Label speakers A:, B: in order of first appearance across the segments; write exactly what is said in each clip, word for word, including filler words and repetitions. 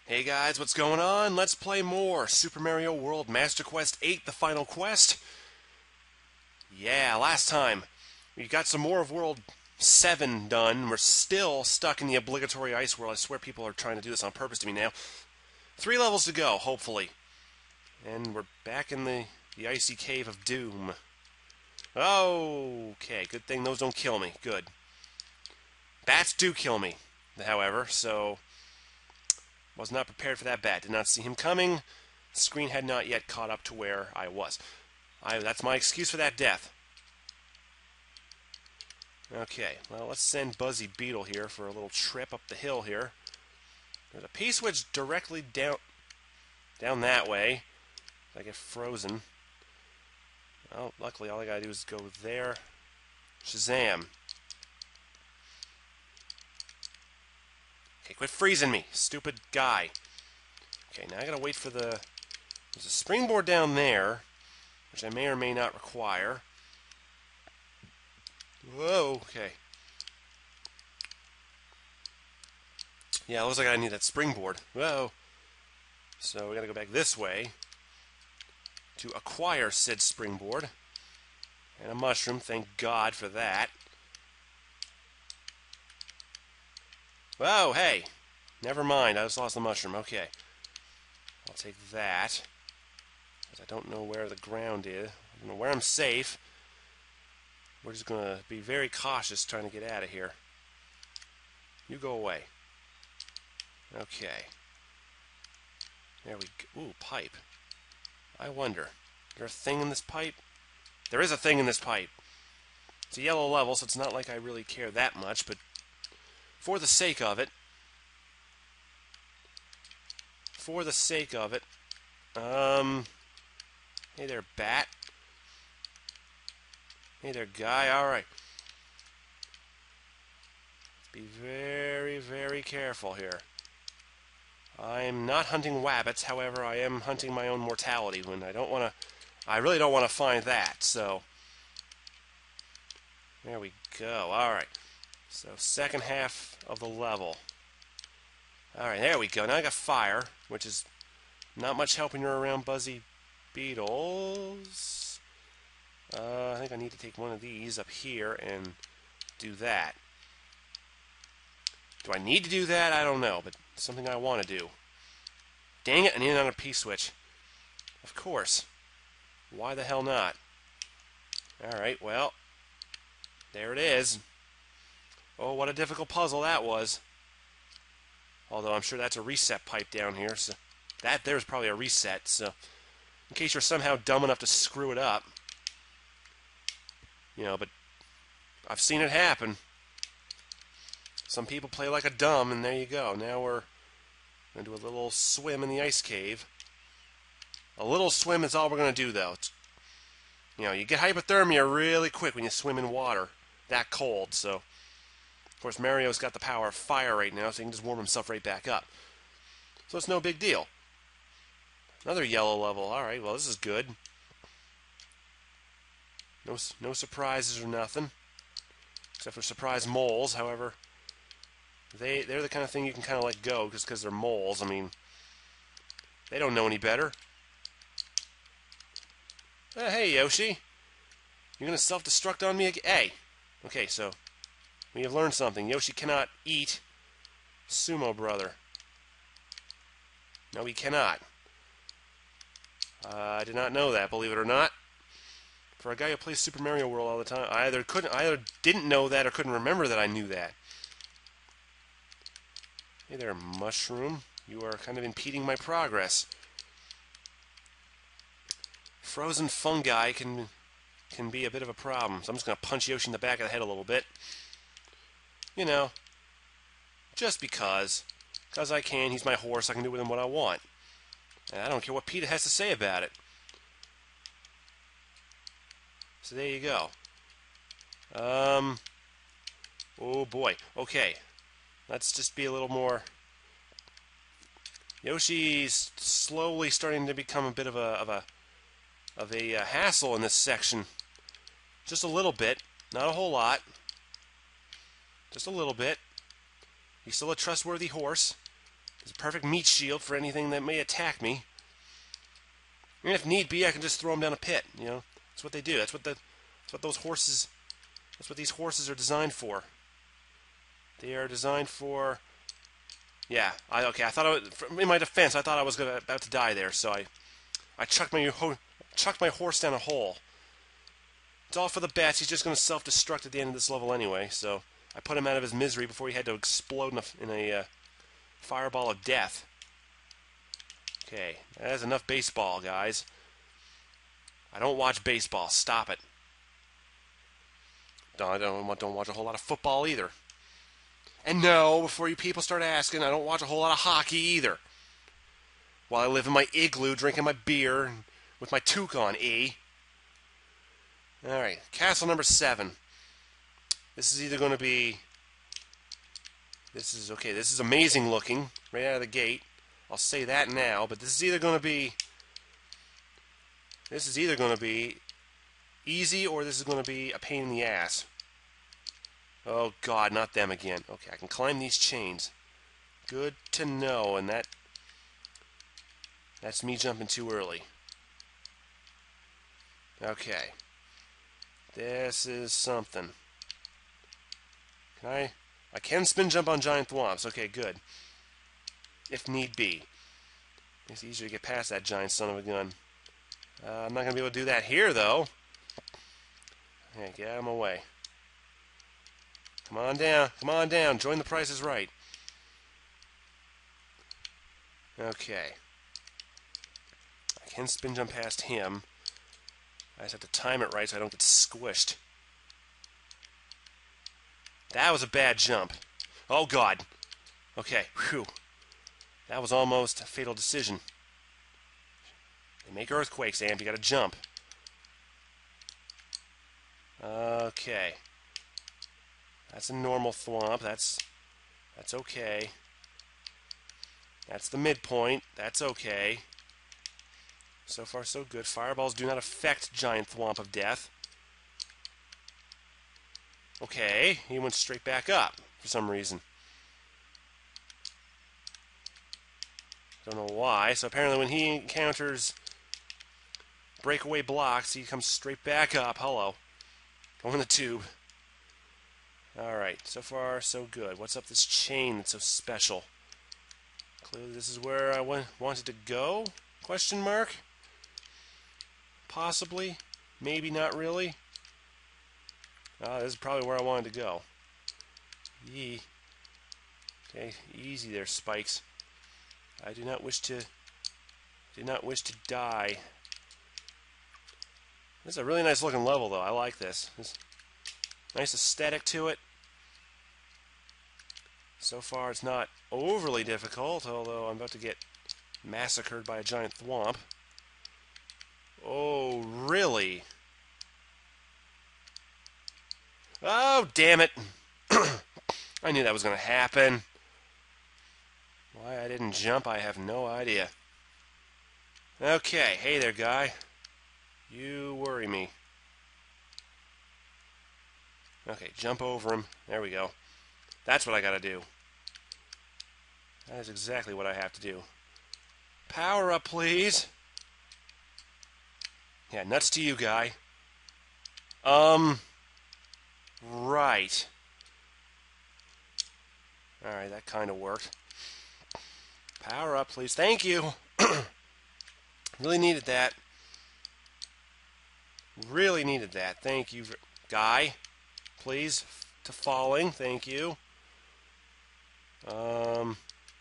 A: Hey guys, what's going on? Let's play more Super Mario World Master Quest eight, the final quest. Yeah, last time we got some more of World seven done. We're still stuck in the obligatory ice world. I swear people are trying to do this on purpose to me now. Three levels to go, hopefully. And we're back in the, the icy cave of doom. Okay, good thing those don't kill me. Good. Bats do kill me, however, so was not prepared for that bat. Did not see him coming. The screen had not yet caught up to where I was. I, that's my excuse for that death. Okay, well, let's send Buzzy Beetle here for a little trip up the hill here. There's a P-switch directly down down that way. I get frozen. Well, luckily all I gotta do is go there. Shazam. Okay, quit freezing me, stupid guy. Okay, now I gotta wait for the... There's a springboard down there, which I may or may not require. Whoa, okay. Yeah, it looks like I need that springboard. Whoa. So we gotta go back this way to acquire said springboard. And a mushroom, thank God for that. Whoa, hey. Never mind, I just lost the mushroom. Okay. I'll take that. Because I don't know where the ground is. I don't know where I'm safe. We're just going to be very cautious trying to get out of here. You go away. Okay. There we go. Ooh, pipe. I wonder. Is there a thing in this pipe? There is a thing in this pipe. It's a yellow level, so it's not like I really care that much, but for the sake of it, for the sake of it, um, hey there, bat. Hey there, guy. All right. Let's be very, very careful here. I'm not hunting wabbits, however, I am hunting my own mortality when I don't want to, I really don't want to find that, so there we go. All right. So, second half of the level. Alright, there we go. Now I got fire, which is not much helping her around Buzzy Beetles. Uh, I think I need to take one of these up here and do that. Do I need to do that? I don't know, but it's something I want to do. Dang it, I need another P-switch. Of course. Why the hell not? Alright, well, there it is. Oh, what a difficult puzzle that was. Although I'm sure that's a reset pipe down here. So that there's probably a reset. So in case you're somehow dumb enough to screw it up. You know, but I've seen it happen. Some people play like a dumb, and there you go. Now we're going to do a little swim in the ice cave. A little swim is all we're going to do, though. It's, you know, you get hypothermia really quick when you swim in water that cold, so... Of course, Mario's got the power of fire right now, so he can just warm himself right back up. So it's no big deal. Another yellow level. Alright, well, this is good. No, no surprises or nothing. Except for surprise moles. However, they, they're the kind of thing you can kind of let go just because they're moles. I mean, they don't know any better. Uh, hey, Yoshi. You're going to self-destruct on me again? Hey. Okay, so... we have learned something. Yoshi cannot eat Sumo Brother. No, he cannot. Uh, I did not know that, believe it or not. For a guy who plays Super Mario World all the time, I either couldn't, I either didn't know that or couldn't remember that I knew that. Hey there, mushroom. You are kind of impeding my progress. Frozen fungi can can be a bit of a problem, so I'm just going to punch Yoshi in the back of the head a little bit. You know, just because. Because I can. He's my horse. I can do with him what I want. And I don't care what Peter has to say about it. So there you go. Um. Oh boy. Okay. Let's just be a little more... Yoshi's slowly starting to become a bit of a of a of a uh, hassle in this section. Just a little bit, not a whole lot. Just a little bit. He's still a trustworthy horse. It's a perfect meat shield for anything that may attack me. And if need be, I can just throw them down a pit. You know, that's what they do. That's what the, that's what those horses, that's what these horses are designed for. They are designed for. Yeah. I okay. I thought I was, in my defense, I thought I was gonna, about to die there, so I, I chucked my chucked my horse down a hole. It's all for the best. He's just gonna self-destruct at the end of this level anyway. So I put him out of his misery before he had to explode in a, in a uh, fireball of death. Okay, that's enough baseball, guys. I don't watch baseball. Stop it. Don't, I don't, don't watch a whole lot of football either. And no, before you people start asking, I don't watch a whole lot of hockey either. While I live in my igloo, drinking my beer, with my toque on, E. Alright, castle number seven. This is either going to be... This is, okay, this is amazing looking, right out of the gate. I'll say that now, but this is either going to be... This is either going to be easy, or this is going to be a pain in the ass. Oh, God, not them again. Okay, I can climb these chains. Good to know, and that... That's me jumping too early. Okay. This is something. Can I... I can spin jump on giant thwomps. Okay, good. If need be. It's easier to get past that giant son of a gun. Uh, I'm not going to be able to do that here, though. Okay, get out of my way. Come on down. Come on down. Join the Price is Right. Okay. I can spin jump past him. I just have to time it right so I don't get squished. That was a bad jump. Oh, God. Okay, whew. That was almost a fatal decision. They make earthquakes, Amp. You gotta jump. Okay. That's a normal thwomp. That's that's okay. That's the midpoint. That's okay. So far, so good. Fireballs do not affect giant thwomp of death. Okay, he went straight back up for some reason. Don't know why. So apparently when he encounters breakaway blocks, he comes straight back up. Hello. Go in the tube. Alright, so far so good. What's up this chain that's so special? Clearly this is where I wa wanted to go? Question mark? Possibly. Maybe not really. Ah, this is probably where I wanted to go. Yee. Okay, easy there, spikes. I do not wish to do not wish to die. This is a really nice looking level though. I like this. There's nice aesthetic to it. So far it's not overly difficult, although I'm about to get massacred by a giant thwomp. Oh, really? Oh, damn it. I knew that was going to happen. Why I didn't jump, I have no idea. Okay, hey there, guy. You worry me. Okay, jump over him. There we go. That's what I gotta do. That is exactly what I have to do. Power up, please. Yeah, nuts to you, guy. Um... Right. Alright, that kind of worked. Power up, please. Thank you. Really needed that. Really needed that. Thank you, guy. Please, to falling. Thank you. Um,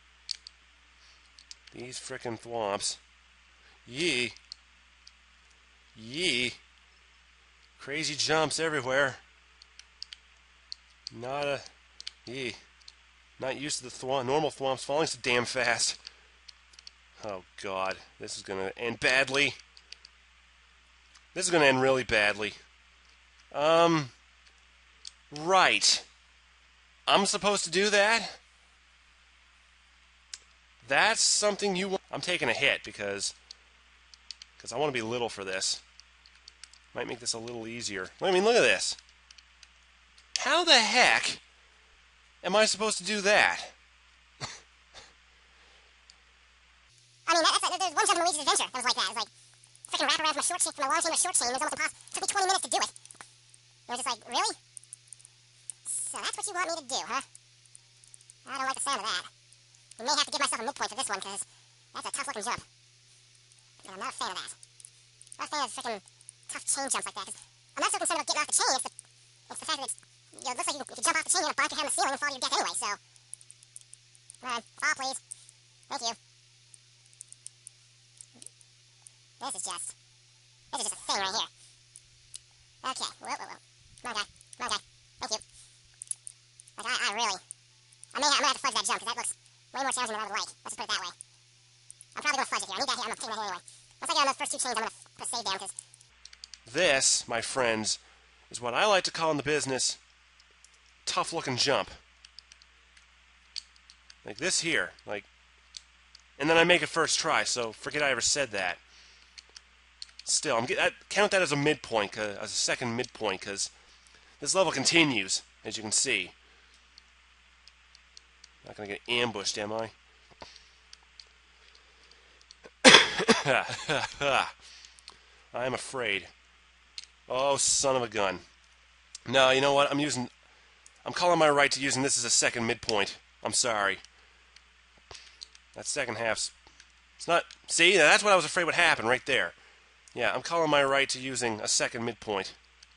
A: these frickin' thwomps. Yee. Yee. Crazy jumps everywhere. Not a... Yee. Not used to the thwomp, normal thwomps falling so damn fast. Oh, God. This is going to end badly. This is going to end really badly. Um... Right. I'm supposed to do that? That's something you want. I'm taking a hit because because I want to be little for this. Might make this a little easier. I mean, look at this. How the heck am I supposed to do that?
B: there's one jump in Luigi's Adventure that was like that. It was like, freaking wrap around from a short chain, from a long chain to a short chain. It was almost impossible. It took me twenty minutes to do it. It was just like, really? So that's what you want me to do, huh? I don't like the sound of that. I may have to give myself a midpoint for this one, because that's a tough-looking jump. And I'm not a fan of that. I'm not a fan of freaking tough chain jumps like that, because I'm not so concerned about getting off the chain. It's the, it's the fact that it's, you know, it looks like you, if you jump off the chain, you're going to bonk your head on the ceiling and fall to your death anyway, so. Come on, fall, please. Thank you. This is just, this is just a thing right here. Okay, whoa, whoa, whoa. Come on, guy. Come on, guy. Thank you. Like, I, I really, I may, I may have to fudge that jump, because that looks way more challenging than I would like. Let's just put it that way. I'm probably going to fudge it here. I need that here. I'm taking that here anyway. Once I get on those first two chains, I'm going to put a save down, because...
A: This, my friends, is what I like to call in the business tough-looking jump. Like this here. Like, and then I make it first try, so forget I ever said that. Still, I'm get, I count that as a midpoint, uh, as a second midpoint, because this level continues, as you can see. Not going to get ambushed, am I? I'm afraid. Oh, son of a gun. No, you know what? I'm using... I'm calling my right to using this as a second midpoint. I'm sorry. That second half's... It's not... See? That's what I was afraid would happen right there. Yeah, I'm calling my right to using a second midpoint.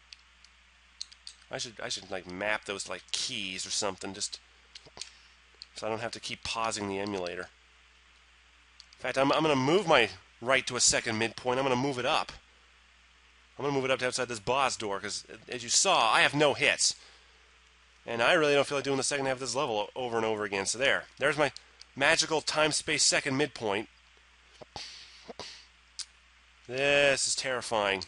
A: I should, I should like, map those, like, keys or something, just... so I don't have to keep pausing the emulator. In fact, I'm, I'm going to move my right to a second midpoint. I'm going to move it up. I'm going to move it up to outside this boss door, because, as you saw, I have no hits. And I really don't feel like doing the second half of this level over and over again. So there. There's my magical time-space second midpoint. This is terrifying.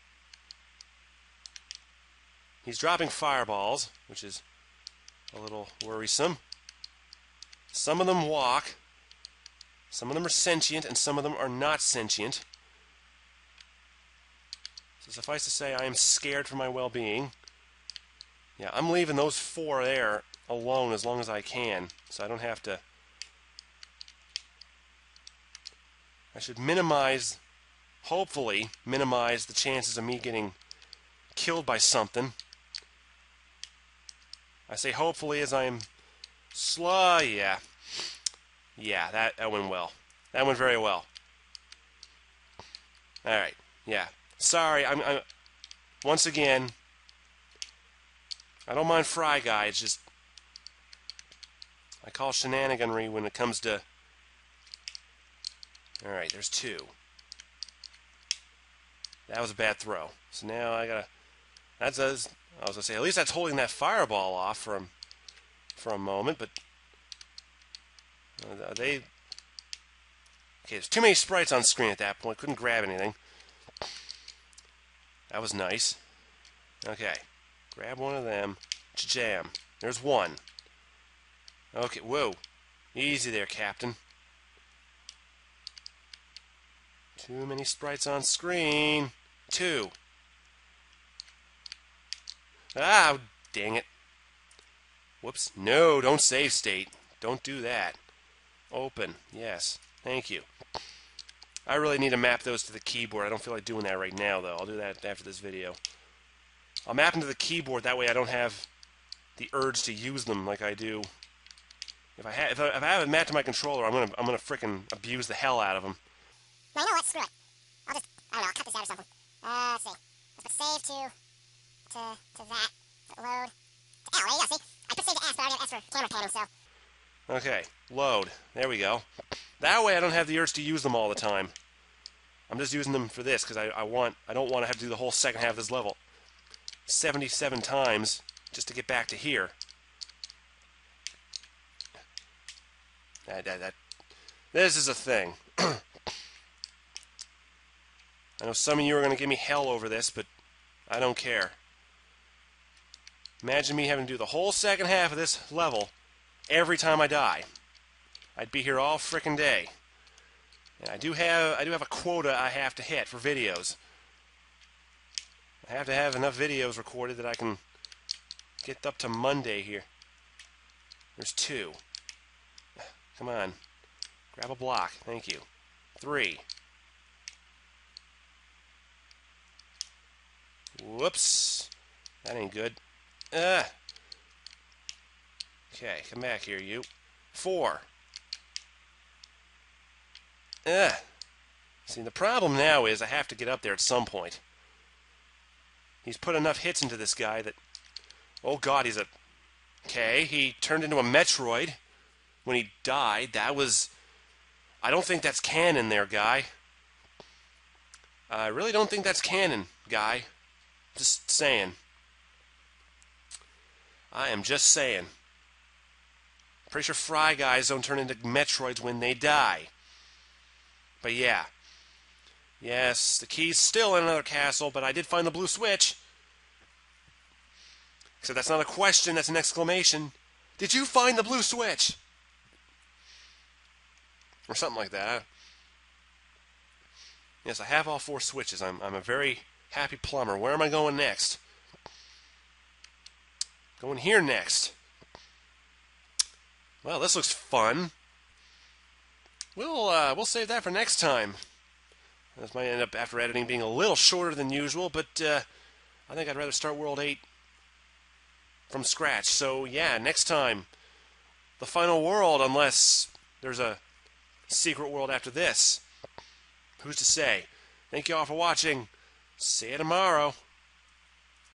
A: He's dropping fireballs, which is a little worrisome. Some of them walk. Some of them are sentient, and some of them are not sentient. So suffice to say, I am scared for my well-being. Yeah, I'm leaving those four there alone as long as I can, so I don't have to... I should minimize, hopefully, minimize the chances of me getting killed by something. I say hopefully as I'm slow, yeah. Yeah, that, that went well. That went very well. Alright, yeah. Sorry, I'm, I'm... Once again, I don't mind Fry Guy, it's just... I call shenaniganry when it comes to... Alright, there's two. That was a bad throw. So now I gotta... That's a, I was gonna say, at least that's holding that fireball off for a, for a moment, but... Uh, they... Okay, there's too many sprites on screen at that point. Couldn't grab anything. That was nice. Okay. Grab one of them. Jam. There's one. Okay, whoa. Easy there, Captain. Too many sprites on screen. Two. Ah, dang it. Whoops. No, don't save state. Don't do that. Open. Yes. Thank you. I really need to map those to the keyboard. I don't feel like doing that right now, though. I'll do that after this video. I'll map them to the keyboard. That way I don't have the urge to use them like I do. If I, ha if I, if I have it mapped to my controller, I'm gonna I'm gonna frickin' abuse the hell out of them.
B: No, you know what? Screw it. I'll just, I don't know, I'll cut this out or something. Uh, let's see. Let's put save to, to, to that. Put load. To L, there you go, see? I put save to S, but I already have S for camera panning, so.
A: Okay, load. There we go. That way I don't have the urge to use them all the time. I'm just using them for this, because I, I want, I don't want to have to do the whole second half of this level seventy-seven times just to get back to here. That, that, that. This is a thing. I know some of you are going to give me hell over this, but I don't care. Imagine me having to do the whole second half of this level every time I die. I'd be here all frickin' day. And I do have I do have a quota I have to hit for videos. I have to have enough videos recorded that I can get up to Monday here. There's two. Come on. Grab a block. Thank you. Three. Whoops. That ain't good. Uh. Okay, come back here, you. Four. Uh. See, the problem now is I have to get up there at some point. He's put enough hits into this guy that... Oh, God, he's a... Okay, he turned into a Metroid when he died. That was... I don't think that's canon there, guy. I really don't think that's canon, guy. Just saying. I am just saying. Pretty sure Fry guys don't turn into Metroids when they die. But yeah. Yes, the key's still in another castle, but I did find the blue switch. Except that's not a question, that's an exclamation. Did you find the blue switch? Or something like that. Yes, I have all four switches. I'm, I'm a very happy plumber. Where am I going next? Going here next. Well, this looks fun. We'll, uh, we'll save that for next time. This might end up, after editing, being a little shorter than usual, but uh, I think I'd rather start World eight from scratch. So, yeah, next time, the final world, unless there's a secret world after this. Who's to say? Thank you all for watching. See you tomorrow.